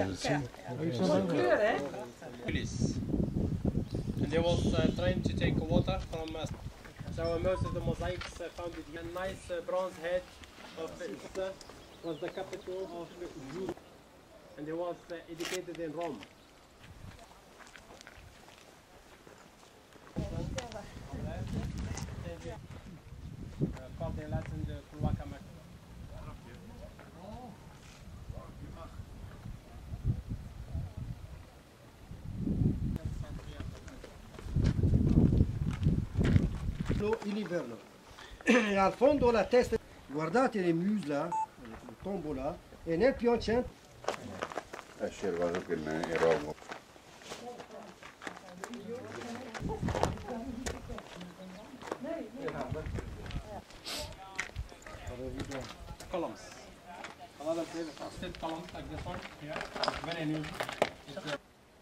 kleur, hè? And they was trying to take water from us. So most of the mosaics found it a nice bronze head of was the capital of Europe, and he was educated in Rome. Called in Latin the Kulwakamak. Il inverno. E al fondo la testa, guardate le muse là, il tombeau là, e nel piancento. Columns. A lot of places are still columns like this one here. It's very unusual.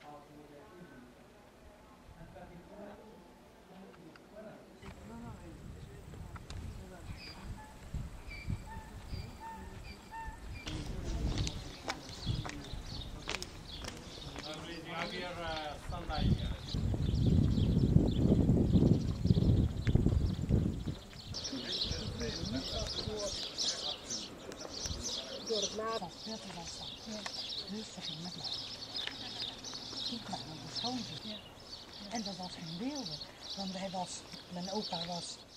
Door het water. Rustig in met mij. Ik kwam op de schoonzoon. En dat was geen beelden. Want mijn opa was